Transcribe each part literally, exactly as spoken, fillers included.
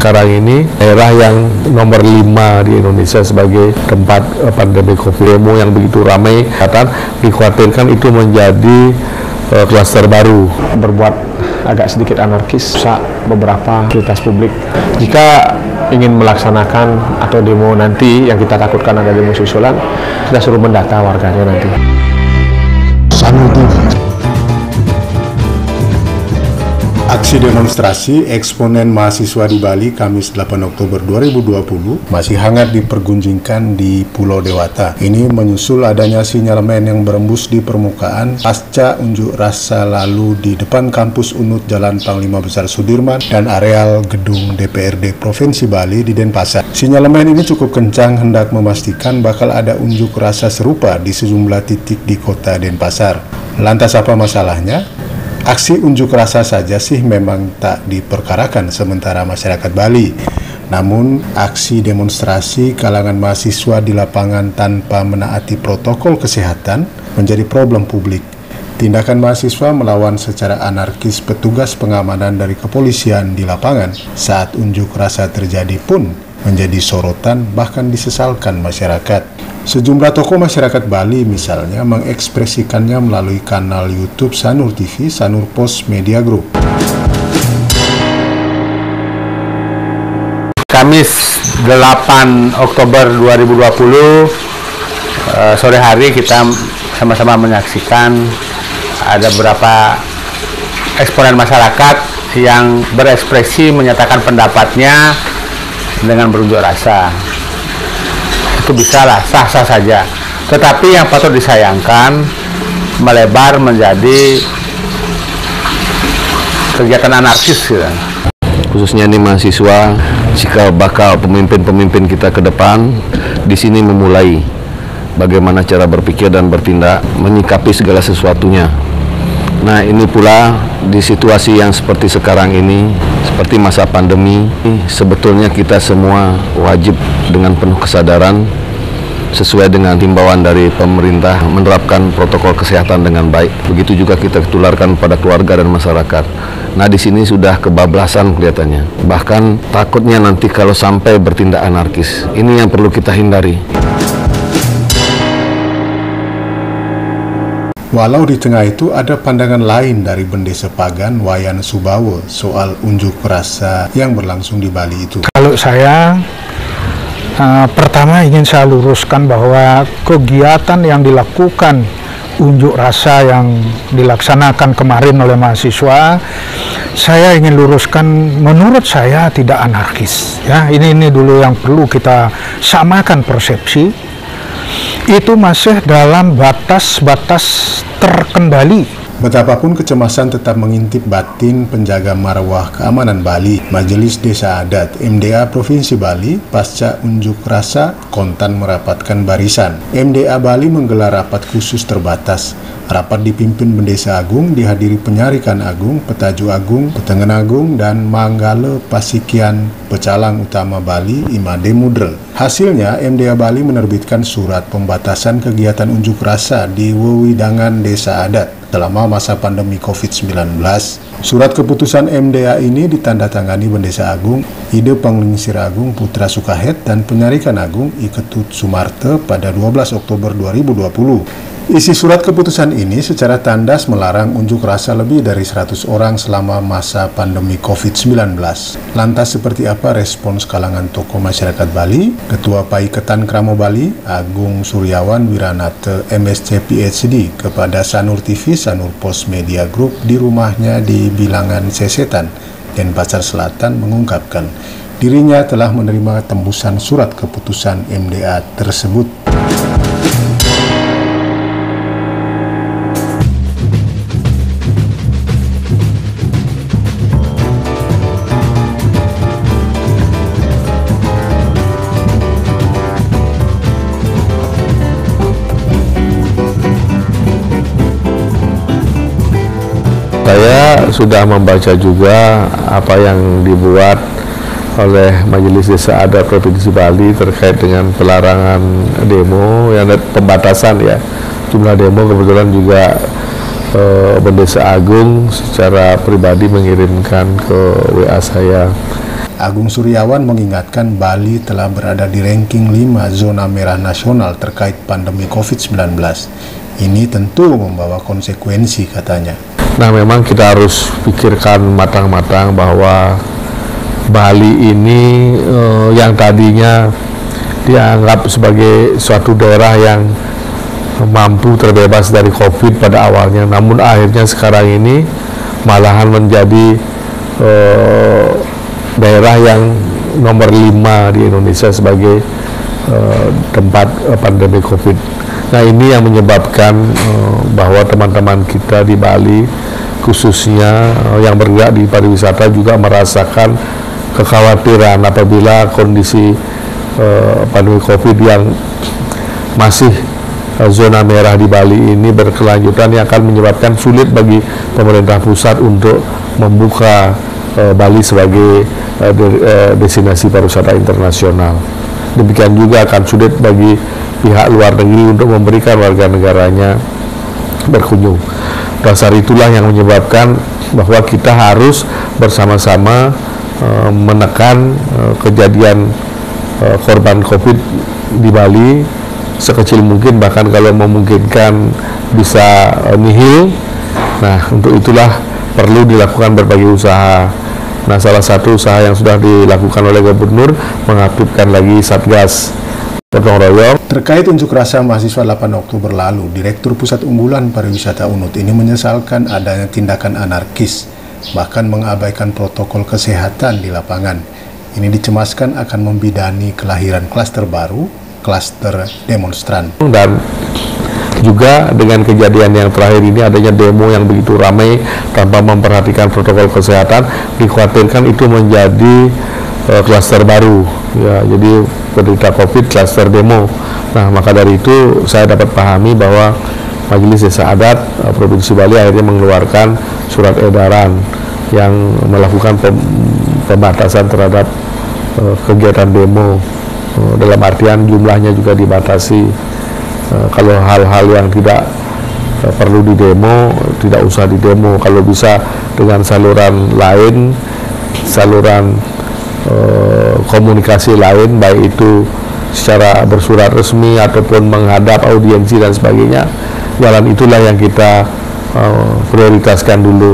sekarang ini daerah yang nomor lima di Indonesia sebagai tempat uh, pandemi COVID. Demo yang begitu ramai, kata dikhawatirkan itu menjadi uh, klaster baru, berbuat agak sedikit anarkis, rusak beberapa fasilitas publik. Jika ingin melaksanakan atau demo nanti yang kita takutkan ada demo susulan, kita suruh mendata warganya nanti. Sanur T V. Aksi demonstrasi eksponen mahasiswa di Bali Kamis delapan Oktober dua ribu dua puluh masih hangat dipergunjingkan di Pulau Dewata. Ini menyusul adanya sinyalemen yang berembus di permukaan pasca unjuk rasa lalu di depan kampus U N U D Jalan Panglima Besar Sudirman dan areal gedung D P R D Provinsi Bali di Denpasar. Sinyalemen ini cukup kencang hendak memastikan bakal ada unjuk rasa serupa di sejumlah titik di kota Denpasar. Lantas apa masalahnya? Aksi unjuk rasa saja sih memang tak diperkarakan sementara masyarakat Bali. Namun, aksi demonstrasi kalangan mahasiswa di lapangan tanpa menaati protokol kesehatan menjadi problem publik. Tindakan mahasiswa melawan secara anarkis petugas pengamanan dari kepolisian di lapangan saat unjuk rasa terjadi pun menjadi sorotan bahkan disesalkan masyarakat. Sejumlah tokoh masyarakat Bali misalnya mengekspresikannya melalui kanal YouTube Sanur T V, Sanur Post Media Group. Kamis delapan Oktober dua ribu dua puluh uh, sore hari kita sama-sama menyaksikan ada beberapa eksponen masyarakat yang berekspresi menyatakan pendapatnya dengan berunjuk rasa. Itu bisa lah, sah-sah saja. Tetapi yang patut disayangkan melebar menjadi kegiatan anarkis gitu. Khususnya ini mahasiswa, jika bakal pemimpin-pemimpin kita ke depan di sini memulai bagaimana cara berpikir dan bertindak menyikapi segala sesuatunya. Nah, ini pula di situasi yang seperti sekarang ini, seperti masa pandemi, sebetulnya kita semua wajib dengan penuh kesadaran sesuai dengan himbauan dari pemerintah menerapkan protokol kesehatan dengan baik. Begitu juga kita tularkan pada keluarga dan masyarakat. Nah, di sini sudah kebablasan kelihatannya. Bahkan takutnya nanti kalau sampai bertindak anarkis. Ini yang perlu kita hindari. Walau di tengah itu ada pandangan lain dari Bendesa Pagan Wayan Subawo soal unjuk rasa yang berlangsung di Bali itu. Kalau saya uh, pertama ingin saya luruskan bahwa kegiatan yang dilakukan unjuk rasa yang dilaksanakan kemarin oleh mahasiswa, saya ingin luruskan menurut saya tidak anarkis. Ya, ini ini dulu yang perlu kita samakan persepsi. Itu masih dalam batas-batas terkendali. Betapapun kecemasan tetap mengintip batin penjaga marwah keamanan Bali, Majelis Desa Adat M D A Provinsi Bali pasca unjuk rasa kontan merapatkan barisan. M D A Bali menggelar rapat khusus terbatas. Rapat dipimpin Bendesa Agung, dihadiri Penyarikan Agung, Petaju Agung, Petengen Agung, dan Manggala Pasikian Pecalang Utama Bali, Imade Mudra. Hasilnya, M D A Bali menerbitkan surat pembatasan kegiatan unjuk rasa di wewidangan Desa Adat selama masa pandemi COVID sembilan belas. Surat keputusan M D A ini ditandatangani Bendesa Agung, Ide Penglingsir Agung Putra Sukahet, dan Penyarikan Agung I Ketut Sumarte pada dua belas Oktober dua ribu dua puluh. Isi surat keputusan ini secara tandas melarang unjuk rasa lebih dari seratus orang selama masa pandemi COVID sembilan belas. Lantas seperti apa respons kalangan tokoh masyarakat Bali? Ketua Paiketan Kramo Bali, Agung Suryawan Wiranata M S C P H D kepada Sanur T V, Sanur Post Media Group di rumahnya di Bilangan Sesetan, Denpasar Selatan mengungkapkan dirinya telah menerima tembusan surat keputusan M D A tersebut. Saya sudah membaca juga apa yang dibuat oleh Majelis Desa Adat Provinsi Bali terkait dengan pelarangan demo, yang ada pembatasan ya jumlah demo. Kebetulan juga eh, Bendesa Agung secara pribadi mengirimkan ke W A saya Agung Suryawan mengingatkan Bali telah berada di ranking lima zona merah nasional terkait pandemi covid sembilan belas. Ini tentu membawa konsekuensi, katanya. Nah, memang kita harus pikirkan matang-matang bahwa Bali ini eh, yang tadinya dianggap sebagai suatu daerah yang mampu terbebas dari COVID pada awalnya, namun akhirnya sekarang ini malahan menjadi eh, daerah yang nomor lima di Indonesia sebagai uh, tempat uh, pandemi COVID. Nah, ini yang menyebabkan uh, bahwa teman-teman kita di Bali, khususnya uh, yang bergerak di pariwisata, juga merasakan kekhawatiran apabila kondisi uh, pandemi COVID yang masih uh, zona merah di Bali ini berkelanjutan, yang akan menyebabkan sulit bagi pemerintah pusat untuk membuka uh, Bali sebagai uh, de, uh, destinasi pariwisata internasional. Demikian juga akan sulit bagi pihak luar negeri untuk memberikan warga negaranya berkunjung. Dasar itulah yang menyebabkan bahwa kita harus bersama-sama uh, menekan uh, kejadian uh, korban COVID di Bali sekecil mungkin, bahkan kalau memungkinkan bisa uh, nihil. Nah, untuk itulah perlu dilakukan berbagai usaha. Nah, salah satu usaha yang sudah dilakukan oleh Gubernur mengaktifkan lagi Satgas Gotong Royong. Terkait unjuk rasa mahasiswa delapan Oktober lalu, Direktur Pusat Unggulan Pariwisata U N U T ini menyesalkan adanya tindakan anarkis, bahkan mengabaikan protokol kesehatan di lapangan. Ini dicemaskan akan membidani kelahiran klaster baru, klaster demonstran. Dan juga dengan kejadian yang terakhir ini, adanya demo yang begitu ramai tanpa memperhatikan protokol kesehatan, dikhawatirkan itu menjadi uh, klaster baru, ya. Jadi penderita COVID klaster demo. Nah, maka dari itu saya dapat pahami bahwa Majelis Desa Adat uh, Provinsi Bali akhirnya mengeluarkan surat edaran yang melakukan pem pembatasan terhadap uh, kegiatan demo, uh, dalam artian jumlahnya juga dibatasi. Uh, kalau hal-hal yang tidak uh, perlu didemo, tidak usah didemo. Kalau bisa dengan saluran lain, saluran uh, komunikasi lain, baik itu secara bersurat resmi ataupun menghadap audiensi dan sebagainya, jalan itulah yang kita uh, prioritaskan dulu,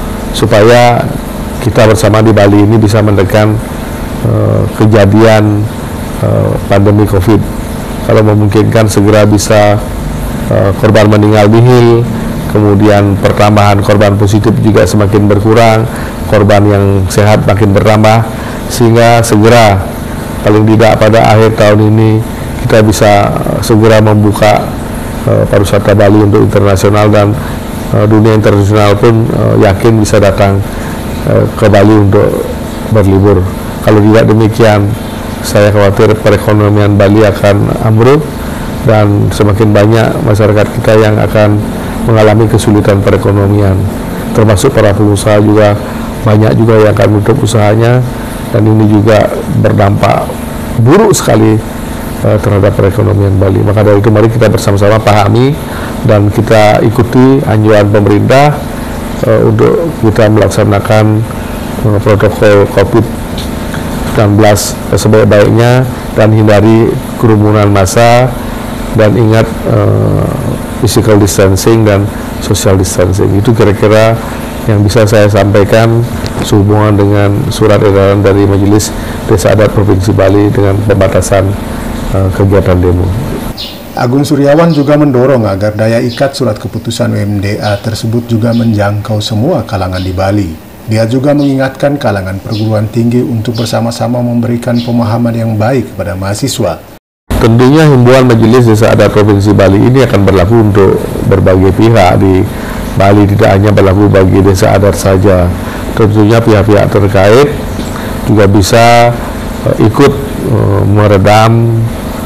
supaya kita bersama di Bali ini bisa menekan uh, kejadian uh, pandemi COVID. Kalau memungkinkan segera bisa uh, korban meninggal nihil, kemudian pertambahan korban positif juga semakin berkurang, korban yang sehat makin bertambah, sehingga segera paling tidak pada akhir tahun ini kita bisa uh, segera membuka uh, pariwisata Bali untuk internasional, dan uh, dunia internasional pun uh, yakin bisa datang uh, ke Bali untuk berlibur. Kalau tidak demikian, saya khawatir perekonomian Bali akan ambruk dan semakin banyak masyarakat kita yang akan mengalami kesulitan perekonomian, termasuk para pengusaha juga banyak juga yang akan menutup usahanya, dan ini juga berdampak buruk sekali uh, terhadap perekonomian Bali. Maka dari itu mari kita bersama-sama pahami dan kita ikuti anjuran pemerintah uh, untuk kita melaksanakan uh, protokol COVID sembilan belas sebaik-baiknya dan hindari kerumunan massa, dan ingat uh, physical distancing dan social distancing. Itu kira-kira yang bisa saya sampaikan sehubungan dengan surat edaran dari Majelis Desa Adat Provinsi Bali dengan pembatasan uh, kegiatan demo. Agung Suryawan juga mendorong agar daya ikat surat keputusan U M D A tersebut juga menjangkau semua kalangan di Bali. Dia juga mengingatkan kalangan perguruan tinggi untuk bersama-sama memberikan pemahaman yang baik kepada mahasiswa. Tentunya himbauan Majelis Desa Adat Provinsi Bali ini akan berlaku untuk berbagai pihak di Bali, tidak hanya berlaku bagi desa adat saja. Tentunya pihak-pihak terkait juga bisa uh, ikut uh, meredam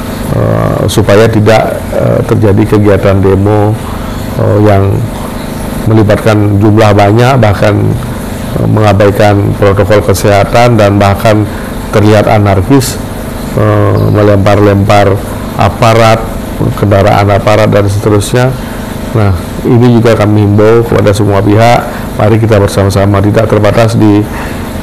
uh, supaya tidak uh, terjadi kegiatan demo uh, yang melibatkan jumlah banyak, bahkan mengabaikan protokol kesehatan, dan bahkan terlihat anarkis, e, melempar-lempar aparat, kendaraan aparat dan seterusnya. Nah, ini juga kami himbau kepada semua pihak, mari kita bersama-sama, tidak terbatas di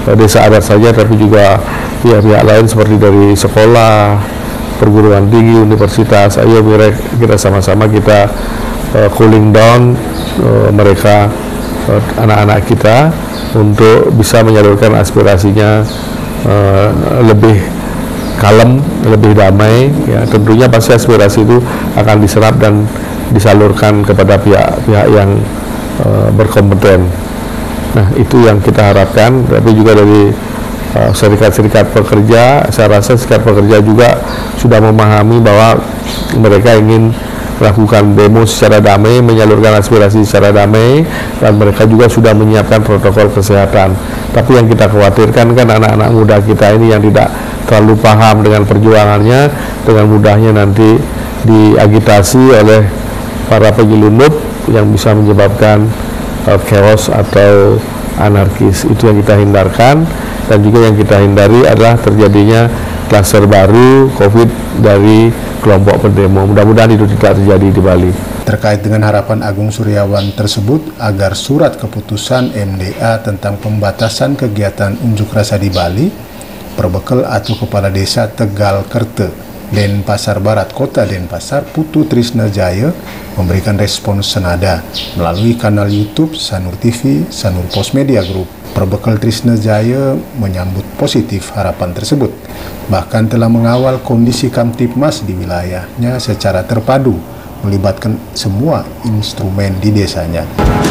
desa adat saja, tapi juga pihak-pihak lain seperti dari sekolah, perguruan tinggi, universitas. Ayo kita sama-sama kita uh, cooling down uh, mereka, uh, anak-anak kita, untuk bisa menyalurkan aspirasinya uh, lebih kalem, lebih damai. Ya, tentunya pasti aspirasi itu akan diserap dan disalurkan kepada pihak-pihak yang uh, berkompeten. Nah, itu yang kita harapkan. Tapi juga dari uh, serikat-serikat pekerja, saya rasa serikat pekerja juga sudah memahami bahwa mereka ingin melakukan demo secara damai, menyalurkan aspirasi secara damai, dan mereka juga sudah menyiapkan protokol kesehatan. Tapi yang kita khawatirkan kan anak-anak muda kita ini yang tidak terlalu paham dengan perjuangannya, dengan mudahnya nanti diagitasi oleh para penyelundup yang bisa menyebabkan uh, chaos atau anarkis. Itu yang kita hindarkan, dan juga yang kita hindari adalah terjadinya klaster baru COVID dari kelompok pendemo. Mudah-mudahan itu tidak terjadi di Bali. Terkait dengan harapan Agung Suryawan tersebut agar surat keputusan M D A tentang pembatasan kegiatan unjuk rasa di Bali, Perbekel atau Kepala Desa Tegal Kerte, Denpasar Barat, Kota Denpasar, Putu Trisna Jaya memberikan respons senada melalui kanal YouTube Sanur T V, Sanur Pos Media Group. Perbekel Trisna Jaya menyambut positif harapan tersebut, bahkan telah mengawal kondisi Kamtipmas di wilayahnya secara terpadu, melibatkan semua instrumen di desanya.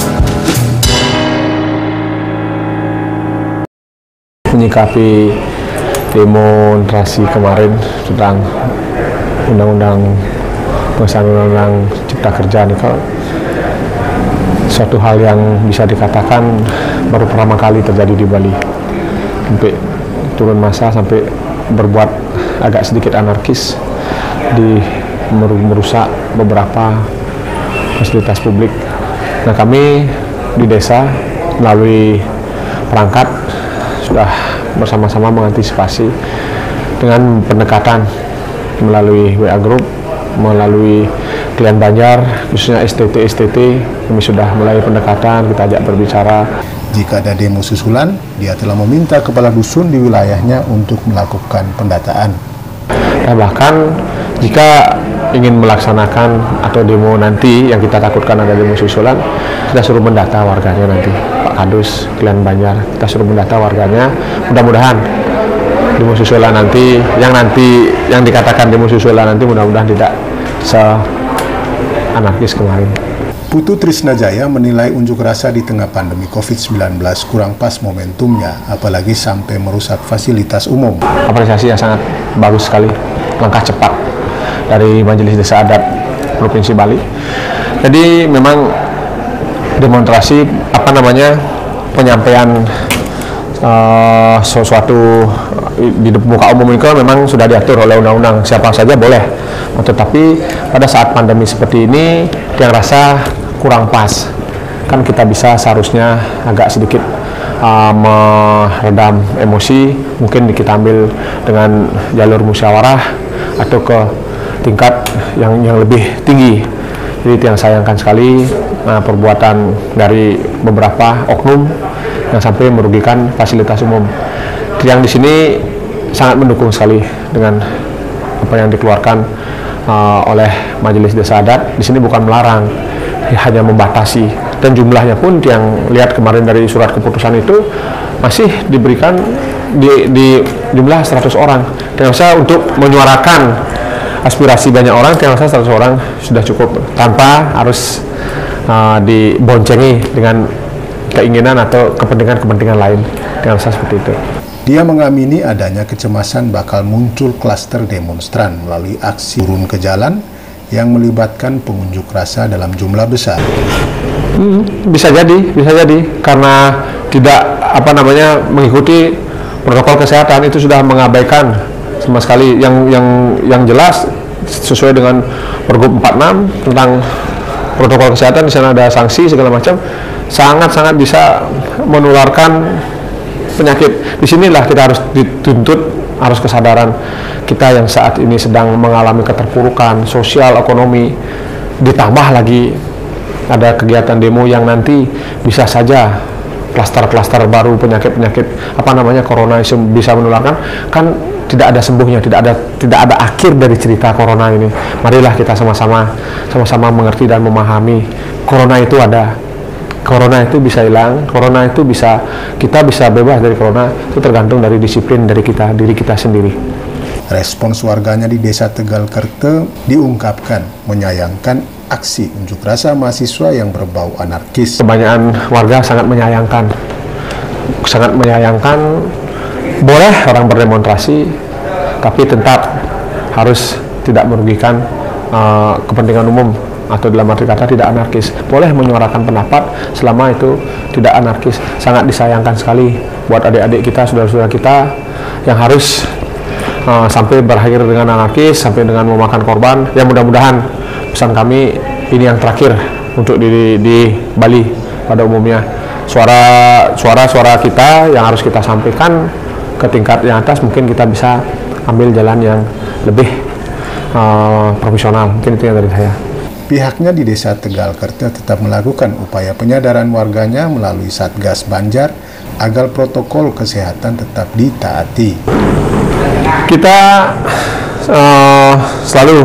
Menyikapi demonstrasi kemarin tentang undang-undang pengesahan undang-undang Cipta Kerja ini, kalau suatu hal yang bisa dikatakan baru pertama kali terjadi di Bali, sampai turun massa, sampai berbuat agak sedikit anarkis, di merusak beberapa fasilitas publik. Nah, kami di desa melalui perangkat sudah bersama-sama mengantisipasi dengan pendekatan melalui W A Group, melalui klien Banjar, khususnya S T T S T T. Kami sudah mulai pendekatan, kita ajak berbicara. Jika ada demo susulan, dia telah meminta kepala dusun di wilayahnya untuk melakukan pendataan. Nah, bahkan jika ingin melaksanakan atau demo nanti yang kita takutkan ada demo susulan, kita suruh mendata warganya nanti, Pak Kadus, klien Banjar, kita suruh mendata warganya. Mudah-mudahan demo susulan nanti, yang nanti yang dikatakan demo susulan nanti mudah-mudahan tidak se-anarkis kemarin. Putu Trisna Jaya menilai unjuk rasa di tengah pandemi COVID sembilan belas kurang pas momentumnya, apalagi sampai merusak fasilitas umum. Apresiasi yang sangat bagus sekali, langkah cepat dari Majelis Desa Adat Provinsi Bali. Jadi memang demonstrasi apa namanya penyampaian uh, sesuatu di muka umum itu memang sudah diatur oleh undang-undang, siapa saja boleh. Tetapi pada saat pandemi seperti ini yang rasa kurang pas, kan kita bisa seharusnya agak sedikit uh, meredam emosi, mungkin kita ambil dengan jalur musyawarah atau ke tingkat yang yang lebih tinggi. Jadi itu yang sayangkan sekali, nah, perbuatan dari beberapa oknum yang sampai merugikan fasilitas umum. Yang di sini sangat mendukung sekali dengan apa yang dikeluarkan uh, oleh Majelis Desa Adat. Di sini bukan melarang, hanya membatasi, dan jumlahnya pun yang lihat kemarin dari surat keputusan itu masih diberikan di, di jumlah seratus orang. Dan saya untuk menyuarakan aspirasi banyak orang, yang rasa seratus orang sudah cukup tanpa harus uh, diboncengi dengan keinginan atau kepentingan-kepentingan lain. Yang rasa seperti itu. Dia mengamini adanya kecemasan bakal muncul klaster demonstran melalui aksi turun ke jalan yang melibatkan pengunjuk rasa dalam jumlah besar. Hmm, bisa jadi, bisa jadi karena tidak apa namanya mengikuti protokol kesehatan, itu sudah mengabaikan sama sekali yang yang yang jelas sesuai dengan Pergub empat puluh enam tentang protokol kesehatan. Di sana ada sanksi segala macam, sangat-sangat bisa menularkan penyakit. Disinilah kita harus dituntut, harus kesadaran kita yang saat ini sedang mengalami keterpurukan sosial ekonomi, ditambah lagi ada kegiatan demo yang nanti bisa saja klaster-klaster baru penyakit-penyakit apa namanya corona bisa menularkan, kan tidak ada sembuhnya, tidak ada tidak ada akhir dari cerita corona ini. Marilah kita sama-sama sama-sama mengerti dan memahami corona itu ada. Corona itu bisa hilang, corona itu bisa kita bisa bebas dari corona, itu tergantung dari disiplin dari kita, diri kita sendiri. Respons warganya di Desa Tegalkerte diungkapkan menyayangkan aksi unjuk rasa mahasiswa yang berbau anarkis. Kebanyakan warga sangat menyayangkan, sangat menyayangkan. Boleh orang berdemonstrasi, tapi tetap harus tidak merugikan uh, kepentingan umum, atau dalam arti kata tidak anarkis. Boleh menyuarakan pendapat selama itu tidak anarkis. Sangat disayangkan sekali buat adik-adik kita, saudara-saudara kita yang harus uh, sampai berakhir dengan anarkis, sampai dengan memakan korban. Ya mudah-mudahan pesan kami ini yang terakhir untuk di, di Bali pada umumnya. Suara suara suara kita yang harus kita sampaikan ke tingkat yang atas, mungkin kita bisa ambil jalan yang lebih uh, profesional. Mungkin itu yang dari saya. Pihaknya di Desa Tegalkerte tetap melakukan upaya penyadaran warganya melalui Satgas Banjar agar protokol kesehatan tetap ditaati. Kita uh, selalu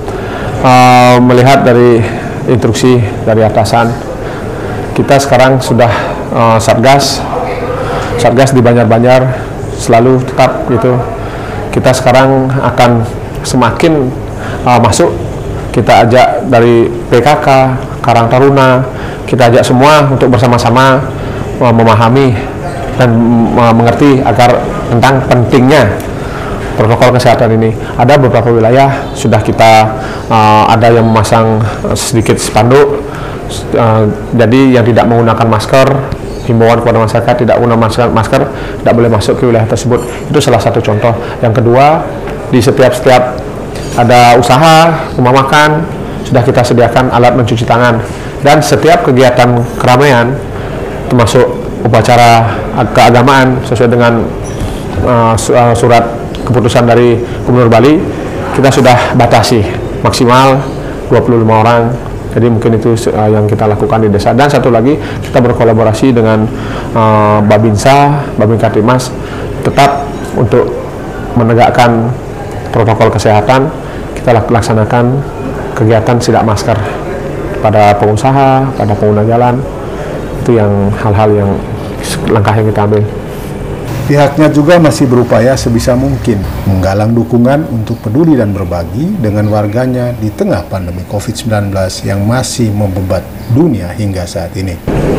uh, melihat dari instruksi dari atasan. Kita sekarang sudah uh, Satgas, Satgas di Banjar-Banjar selalu tetap gitu. Kita sekarang akan semakin uh, masuk. Kita ajak dari P K K, Karang Taruna, kita ajak semua untuk bersama-sama uh, memahami dan uh, mengerti agar tentang pentingnya protokol kesehatan ini. Ada beberapa wilayah sudah kita uh, ada yang memasang uh, sedikit spanduk, uh, jadi yang tidak menggunakan masker, himbauan kepada masyarakat tidak menggunakan masker tidak boleh masuk ke wilayah tersebut. Itu salah satu contoh. Yang kedua, di setiap-setiap ada usaha rumah makan sudah kita sediakan alat mencuci tangan, dan setiap kegiatan keramaian termasuk upacara keagamaan sesuai dengan uh, surat keputusan dari Gubernur Bali, kita sudah batasi maksimal dua puluh lima orang. Jadi mungkin itu uh, yang kita lakukan di desa. Dan satu lagi, kita berkolaborasi dengan uh, Babinsa, Babinka Timas, tetap untuk menegakkan protokol kesehatan. Kita laksanakan kegiatan tidak masker pada pengusaha, pada pengguna jalan. Itu yang hal-hal yang langkah yang kita ambil. Pihaknya juga masih berupaya sebisa mungkin menggalang dukungan untuk peduli dan berbagi dengan warganya di tengah pandemi covid sembilan belas yang masih membebat dunia hingga saat ini.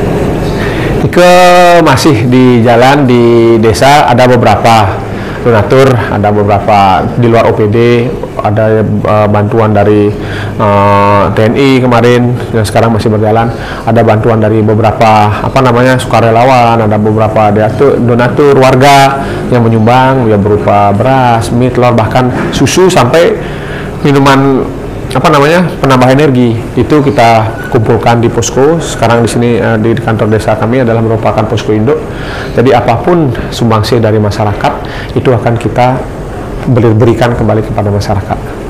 Ke masih di jalan di desa ada beberapa donatur, ada beberapa di luar O P D, ada uh, bantuan dari uh, T N I kemarin yang sekarang masih berjalan, ada bantuan dari beberapa apa namanya sukarelawan, ada beberapa donatur, donatur warga yang menyumbang ya berupa beras, mie, telur, bahkan susu sampai minuman apa namanya penambah energi. Itu kita kumpulkan di posko. Sekarang di sini uh, di kantor desa kami adalah merupakan posko induk. Jadi apapun sumbangsih dari masyarakat itu akan kita berikan kembali kepada masyarakat.